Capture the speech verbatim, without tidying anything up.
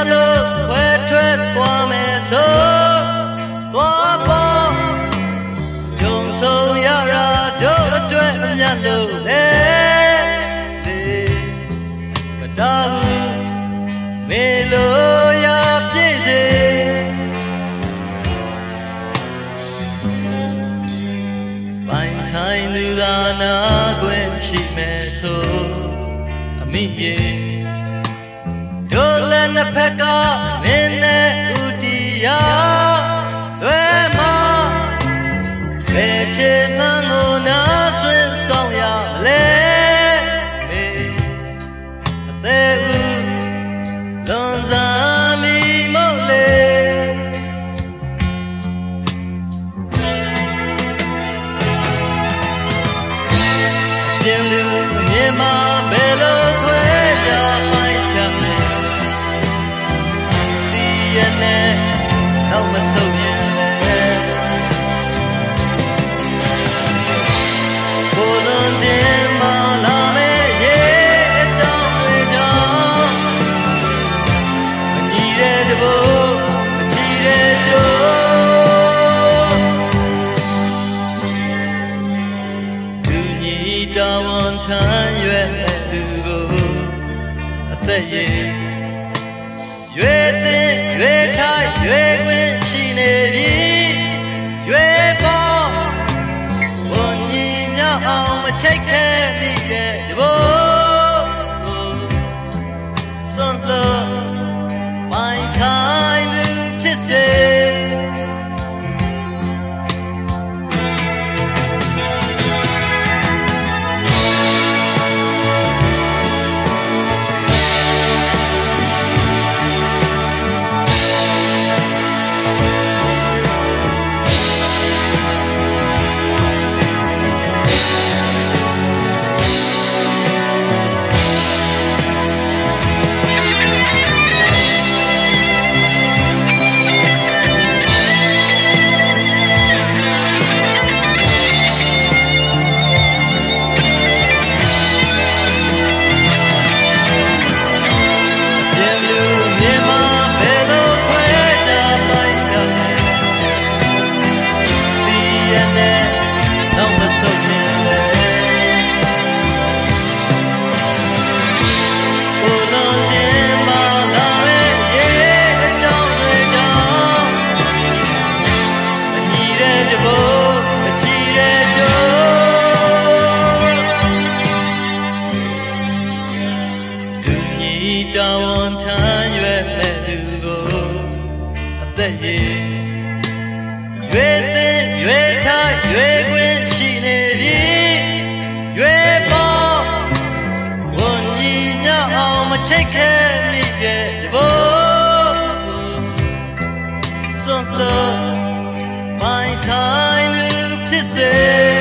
လို့ခွဲထွက်သွားမယ်ဆိုသွားပေါ်ဂျုံဆုံးရတာတို့အတွက်အမြတ်လို့လေလေမတော်ဘူးမေလို့ရပြည့်စေပိုင်ဆိုင်သူသာနာခွင့်ရှိမယ်ဆိုအမိရေတို့လည်းနှစ်ဖက်ကမင်းနဲ့ဥတီယာလွယ်မဘယ်ချေတန်းကိုနာဆွင့်ဆောင်ရမလဲမေအသေးဦးလွန်စားမိမို့လေပြင်းလူမြင်မှာဘယ်လိုခွဲကြပိုင်ကြမယ်ဒီရနဲ့တော့မဆုံးရင်လေဘုလွန်တင်မလာမဲ့ရဲ့အကြောင်းတွေကြောင့်မညီတဲ့တဘို့မချီတဲ့ကြိုးသူညီတော်ဝန်ထမ်းရွယ်မဲ့သူကိုအသက်ရဲ့ရွေသိရွေထိုက်ရွေခွင့်ရှိနေပြီရွေပေါ်ဝန်ကြီးမြောက်အောင်မချိတ်ခဲမိတဲ့တဘို့စွန့်လို့မိုင်းဆိုင်သူဖြစ်စေတော်ဝန်ထမ်းရွယ်မဲ့သူကိုအသက်ရည်ရွေသိရွေထိုက်ရွေခွင့်ရှိနေပြီရွေပေါ်ဝန်ကြီးမြောက်အောင်မချိတ်ခဲမိတဲ့တဘို့စွန့်လို့မိုင်းဆိုင်လူဖြစ်စေ